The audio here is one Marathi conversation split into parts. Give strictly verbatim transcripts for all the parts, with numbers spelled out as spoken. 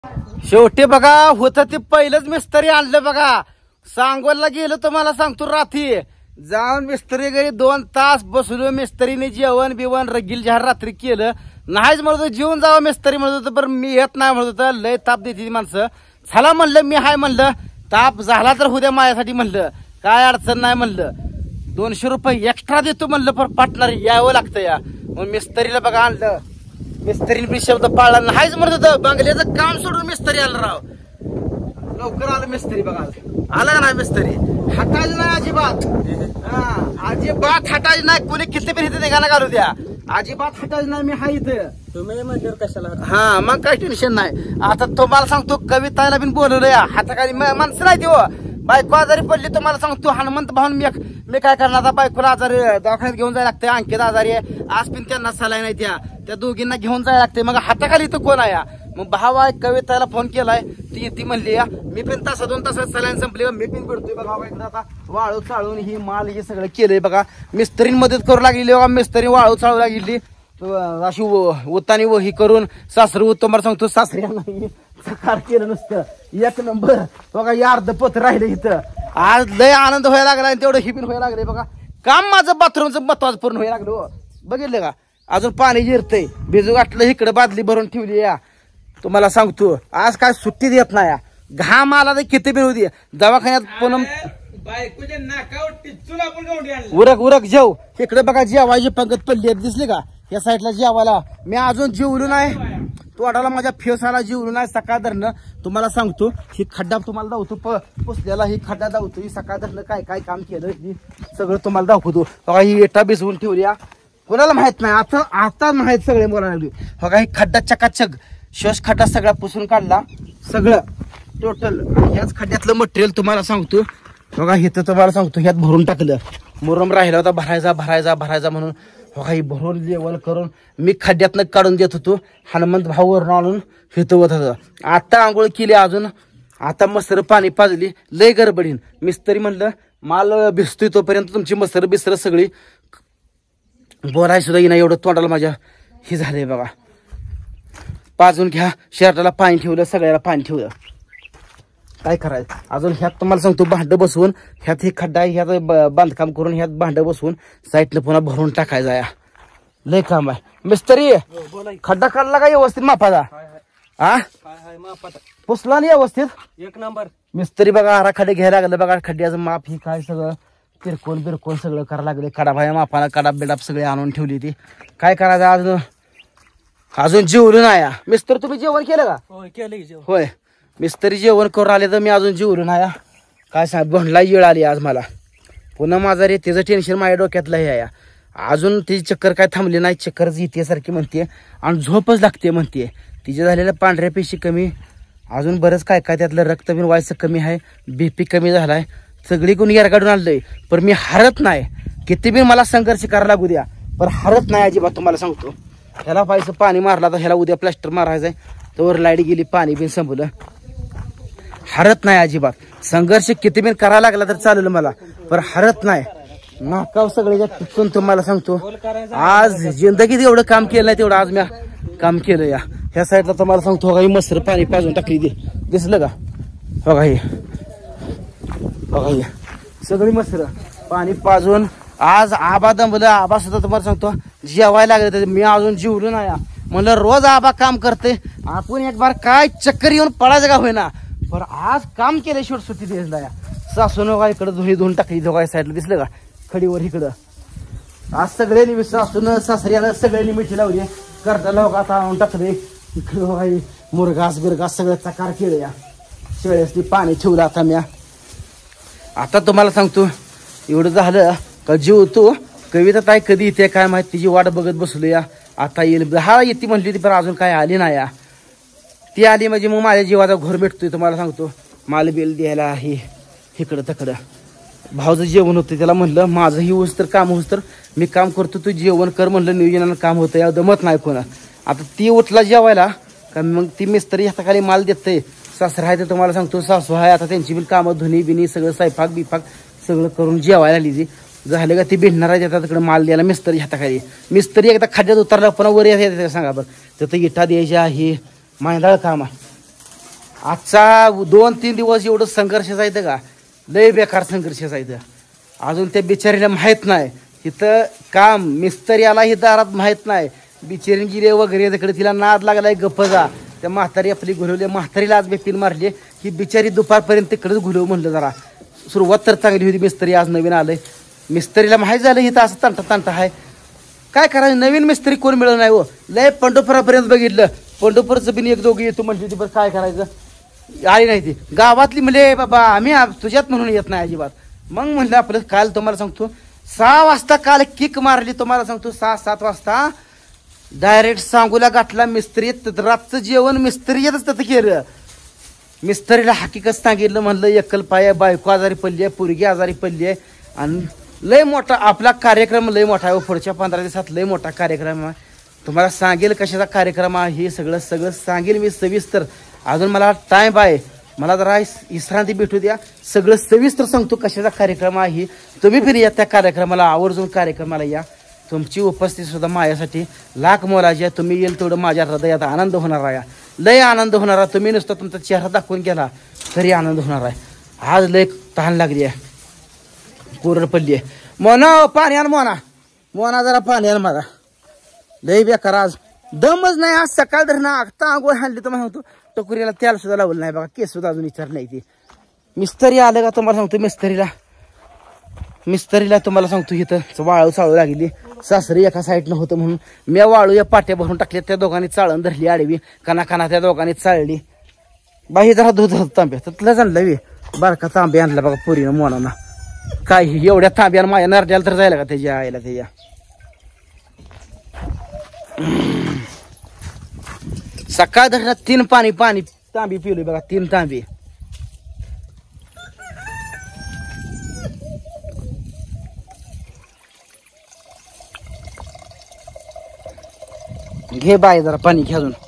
शेवटी बघा होतं ते पहिलंच मिस्त्री आणलं बघा. सांगोलला गेलो तुम्हाला सांगतो रात्री जाऊन मिस्त्री घरी दोन तास बसलो. मिस्त्रीने जेवण बिवण रगील जहार रात्री केलं. नाहीच म्हणत होतं जेवून जावं मिस्त्री म्हणत होतं पण मी येत नाही म्हणत होतं. लय ताप देते माणसं. चला म्हणलं मी हाय म्हणलं ताप झाला तर उद्या माझ्यासाठी म्हणलं काय अडचण नाही म्हणलं. दोनशे रुपये एक्स्ट्रा देतो म्हणलं पण पार्टनर यावं लागतं या. मग मिस्त्रीला बघा आणलं. मिस्त्रीने शब्द पाळला नाहीच म्हणत होतं. बंगल्याचं काम सोडून मिस्त्री आलं राव. लवकर आलं मिस्त्री बघा. आला का नाही मिस्त्री. हटायचं नाही अजिबात. हा अजिबात हटायचं नाही. कोणी किती पण इथे गाणं घालू द्या अजिबात हटायचं नाही. मी हा इथं तुम्ही म्हणल्यावर कशाला. हा मग काही टेन्शन नाही. आता तुम्हाला सांगतो कविताला बिन बोलवलं या हाताखाली माणसं नाही देव. बायको आजारी पडली तुम्हाला सांगतो हनुमंत भाऊन मी मी काय करणार आता. बायकोला आजारी दवाखान्यात घेऊन जायला लागतंय. अंकित आजारी आहे आज पण त्यांना सलाय नाही त्या त्या दोघींना घेऊन जायला लागते. मग हाताखाली इथं कोण आहे. मग भाव आहे कविताला फोन केलाय ती ती म्हणली या मी पण तासा दोन तासात सलाईन संपली मी पण भेटतोय बघा. इकडे आता वाळू चाळून ही माल हे सगळं केलंय बघा. मिस्त्रीने मदत करू लागली बघा. मिस्त्री वाळू चाळू लागली अशी उतानी व ही करून. सासरू तुम्हाला सांगतो सासऱ्यांना सकार केलं नसतं एक नंबर बघा. या अर्ध पत राहिलं इथं. आज लय आनंद व्हायला लागला आणि तेवढं ही पण व्हायला लागले बघा. काम माझं बाथरूमचं महत्वाचं पूर्ण व्हायला लागलं. बघितलं का अजून पाणी जिरतंय. भिजू गाठलं इकडे बादली भरून ठेवली या. तुम्हाला सांगतो आज काय सुट्टी देत नाही. घाम आला तर किती पण होती दवाखान्यात पूनम उरक उरक जेव. इकडे बघा जेवायची पंगत पडली दिसली का. या साईडला जेवायला मी अजून जेवलो नाही. तोंडाला माझ्या फेसाला जेवलो नाही सकाळ धरणं. तुम्हाला सांगतो ही खड्डा तुम्हाला दावतो पुसल्याला ही खड्डा दावतो. ही सकाळ धरणं काय काय काम केलं ही सगळं तुम्हाला दाखवतो. बघा ही एटा भिजवून ठेवली. कोणाला माहित नाही आता आता माहित सगळे बोलायला लागले. बघा ही खड्डा चकाचक शोष खड्डा सगळा पुसून काढला सगळं टोटल. ह्याच खड्ड्यातलं मटेरियल तुम्हाला सांगतो बघा. इथं तुम्हाला सांगतो ह्यात भरून टाकलं. मुरम राहिला होता भरायचा भरायचा भरायचा म्हणून बघा ही भरून लेवल करून मी खड्ड्यातनं काढून देत होतो. हनुमंत भाऊवरून आणून हितवत होतं. आता आंघोळ केली अजून आता मस्तर पाणी पाजली. लय गडबडीन मिस्त्री म्हणलं माल भिजतोय तोपर्यंत तुमची मस्तर बिस्तर सगळी बोलाय सुद्धा येईना एवढं तोंडाला माझ्या हे झालंय बघा. पाजून घ्या. शर्टाला पाणी ठेवलं सगळ्याला पाणी ठेवलं. काय करायचं अजून ह्यात तुम्हाला सांगतो भांड बसवून ह्यात हे खड्डा ह्यात बांधकाम करून ह्यात भांड बसवून साईडनं पुन्हा भरून टाकायचा या. लय काम आहे. मिस्त्री खड्डा काढला का व्यवस्थित मापाचा. हा पुसला नाही व्यवस्थित एक नंबर. मिस्त्री बघा आरा खड्डे घ्यायला लागलं बघा. खड्ड्याचं माप ही काय सगळं तिरकोन बिरकोन सगळं करायला लागले. कडा भाया मापाला कडा बिडाप सगळे आणून ठेवली ती. काय करायचं अजून अजून जेवलो नाही. मिस्त्री तुम्ही जेवण केलं का. होय केलं. होय मिस्त्री जेवण करून आले तर मी अजून जेवलो नाही. काय सांग भंडला येळ आली आज मला. पुन्हा माझा रे त्याचं टेन्शन माझ्या डोक्यातलं हे आहे. अजून तिची चक्कर काय थांबली नाही. चक्कर येते सारखी म्हणते आणि झोपच लागते म्हणते. तिचे झालेल्या पांढऱ्या पेशी कमी अजून बरंच काय काय त्यातलं रक्त बिन व्हायचं कमी आहे. बीपी कमी झालाय. सगळी कोणी यार काढून आणलंय पण मी हरत नाही. किती बी मला संघर्ष करायला लागू द्या पण हरत नाही अजिबात. तुम्हाला सांगतो ह्याला पाहिजे पाणी मारला तर ह्याला उद्या प्लास्टर मारायचंय. तर लाईट गेली पाणी बिन संपलं. हरत नाही अजिबात. संघर्ष किती बिन करायला लागला तर चालेल मला पण हरत नाही. नाकाव सगळ्याच्या टिकून तुम्हाला सांगतो आज जिंदगीत एवढं काम केलं नाही तेवढं आज मी काम केलं या. ह्या साईडला तुम्हाला सांगतो बघा ही मस्तर पाणी पाजून टाकली दे दिसलं का. बघा हे बघा हे सगळी मस्तर पाणी पाजून आज आबा दमलं. आबा सुद्धा तुम्हाला सांगतो जेवायला लागले. मी अजून जेवलो नाही म्हणलं रोज आबा काम करते आपण एक बार काय चक्कर येऊन पडायचं का होईना पण आज काम केले शेवट सुट्टी द्यायला या. सासून बघा इकडं धुळी धुवून टाकली दोघा साईडला दिसलं का खडीवर इकडं. आज सगळ्यांनी सासून सासऱ्यानं सगळ्यांनी मिठी लावली. करताला बघा आता आणून टाकले इकडे बघा मुरघास बिरघास सगळं चकार केलं या. शेळ्यासनी पाणी ठेवलं आता म्या. आता तुम्हाला सांगतो एवढं झालं का जेवतो. कविता ताई कधी येते काय माहिती तिची वाट बघत बसलो या. आता येईल हा येते म्हणली होती पण अजून काय आली नाही या. ती आली म्हणजे मग माझ्या जीवाचा घोर भेटतोय. तुम्हाला सांगतो माल बिल द्यायला आहे इकडं तकडं. भाऊचं जेवण होतं त्याला म्हणलं माझंही होस तर काम होस तर मी काम करतो तू जेवण कर म्हणलं. नियोजनानं काम होतं या दमत नाही कोणा. आता ती उठला जेवायला का मग ती मिस्त्री हाताखाली माल देतय. सासरा आहे तर तुम्हाला सांगतो सासू आहे. आता त्यांची बिल कामं धुनी बिनी सगळं स्वयंपाक बिपाक सगळं करून जेवायला लिहिली. झालं का ती भेटणार आहे आता तिकडे माल द्यायला मिस्त्री हाताखाली. मिस्त्री एकदा खड्ड्यात उतरला पुन्हा वर येते सांगा बरं. तर इटा द्यायची आहे मांदाळ काम आहे. आजचा दोन तीन दिवस एवढं संघर्ष जायचं का, लय बेकार संघर्ष जायचं. अजून त्या बिचारीला माहीत नाही इथं काम मिस्त्री आला ही दारात माहीत नाही. बिचारीन गिरे वगैरे तिकडे तिला नाद लागलाय गप्प जा. त्या म्हातारी आपली घुलवली, म्हातारीला आज बेपीन मारली ही बिचारी दुपारपर्यंत तिकडेच घुलव म्हणलं. जरा सुरुवात तर चांगली होती. मिस्त्री आज नवीन आलंय, मिस्त्रीला माहीत झालं इथं असं तांटा तांटा आहे. काय करायचं, नवीन मिस्त्री कोण मिळत नाही हो. लय पंढरपुरापर्यंत बघितलं, पंढरपूरचं बिन एक दोघी येतो म्हणते ती, बरं काय करायचं आली नाही ती. गावातली म्हणजे बाबा आम्ही तुझ्यात म्हणून येत नाही अजिबात. मग म्हणलं आपलं काल तुम्हाला सांगतो सहा वाजता काल किक मारली तुम्हाला सांगतो. सहा सात वाजता डायरेक्ट सांगूला गाठला मिस्त्रीत. रातचं जेवण मिस्त्री येतच तिथं केलं. मिस्त्रीला हकीकत सांगितलं, म्हणलं एकल पाय बायको आजारी पडली आहे, पोरगी आजारी पडली आहे आणि लय मोठा आपला कार्यक्रम लय मोठा आहे. पुढच्या पंधरा दिवसात लय मोठा कार्यक्रम आहे. तुम्हाला सांगेल कशाचा कार्यक्रम आहे हे सगळं सगळं सांगेल मी सविस्तर. अजून मला टाईम आहे, मला जरा विश्रांती भेटू द्या. सगळं सविस्तर सांगतो कशाचा कार्यक्रम आहे. तुम्ही फिर या त्या कार्यक्रमाला, आवर्जून कार्यक्रमाला या. तुमची उपस्थिती सुद्धा माझ्यासाठी लाख मोलाची आहे. तुम्ही येईल तेवढं माझ्या हृदयात आनंद होणार आहे, लय आनंद होणार आहे. तुम्ही नुसतं तुमचा चेहरा दाखवून गेला तरी आनंद होणार आहे. आज लय तहान लागली आहे, कोरड पडली आहे. मोना पाणी आण, मोना मोना जरा पाणी आण मला. लय बेकार आज दमच नाही. आज सकाळ धरणं आगता आंघोळ हाणली तर म्हणतो टकुरीला तेल सुद्धा लावलं नाही बघा. केस सुद्धा अजून विचार नाही. ती मिस्त्री आलं का तुम्हाला सांगतो, मिस्त्रीला मिस्त्रीला तुम्हाला सांगतो इथं वाळू चाळू लागली. सासरी एका साईडनं होतं म्हणून मी वाळू या पाट्या भरून टाकल्या. त्या दोघांनी चाळण धरली आडवी, काना काना त्या दोघांनी चाळली. बाई जरा दूध होत तांब्या त्यातलं आणलं वे बारका तांब्या आणला बघा पोरीनं मोनानं. काय एवढ्या तांब्यानं माझ्या नरड्याला तर जायला का त्याच्या आईला त्याच्या. सकाळ धरणात तीन पाणी पाणी तांबी पिलोय बघा, तीन तांबी. घे बाय जरा पाणी घे. अजून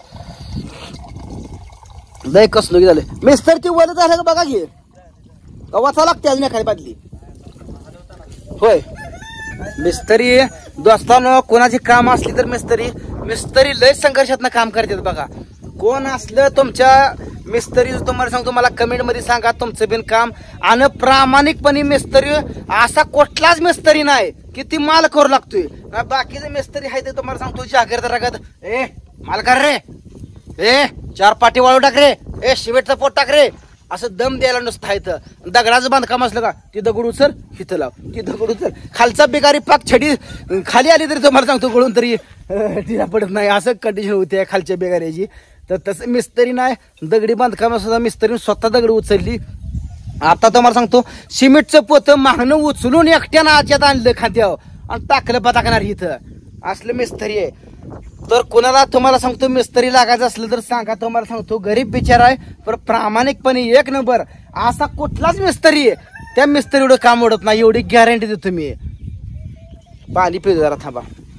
लय कसलो की झालं. मिस्तर ती वर झालं का बघा, घे वाचा लागते अजून एखादी बादली. होय मिस्त्री दोस्तानो, कोणाची काम असली तर मिस्त्री मिस्त्री लय संघर्षातनं काम करतात बघा. कोण असलं तुमच्या मिस्त्री तुम्हाला सांगतो, मला कमेंट मध्ये सांगा तुमचं बिन काम. आणि प्रामाणिकपणे मिस्त्री असा कुठलाच मिस्त्री नाही किती माल करू लागतोय. बाकीचे मिस्त्री आहे ते तुम्हाला सांगतो जागृत रागत, ए माल कर रे, ए चार पाटी वाळू टाक रे, ए शिवेटचं पोट टाक रे, असं दम द्यायला नसतं. इथं दगडाचं बांधकाम असलं का ती दगड उचल हिथं लाव, ती दगड उचल. खालचा बिगारी पाक छडी खाली आली तरी तुम्हाला सांगतो गळून तरी तिला पडत नाही. असं कंडिशन होते खालच्या बिगाऱ्याची. तर तसं मिस्त्री नाही, दगडी बांधकाम सुद्धा मिस्त्रीने स्वतः दगड उचलली. आता तुम्हाला सांगतो सिमेंटचं पोतं मागणं उचलून एकट्यानं आच्यात आणलं खात्यावर आणि टाकलं पटाकणार इथं. असलं मिस्त्री आहे. तर कोणाला तुम्हाला सांगतो मिस्त्री लागायचं असलं तर सांगा. तुम्हाला सांगतो गरीब बिचारा आहे पण प्रामाणिकपणे एक नंबर. असा कुठलाच मिस्त्री आहे त्या मिस्त्री एवढं काम ओढत नाही, एवढी गॅरंटी देतो मी. पाणी पिऊ जरा थांबा.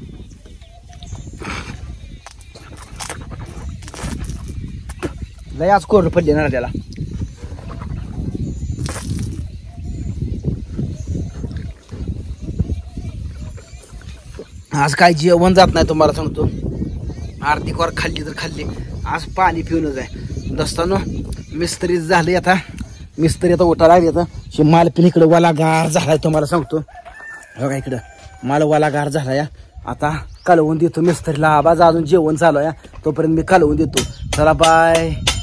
लय आज कोरड पडली ना त्याला. आज काय जेवण जात नाही तुम्हाला सांगतो. अर्धी कोर खाल्ली तर खाल्ली, आज पाणी पिऊनच आहे. दोस्तांनो मिस्त्री झाले आता, मिस्त्री आता उठा लागली. आता माल पिन इकडं वालागार झालाय तुम्हाला सांगतो. बघा इकडं माल वालागार झालाय. आता कालवून देतो मिस्त्रीला. आवाज अजून जेवण चालू आहे तोपर्यंत मी कालवून देतो. चला बाय.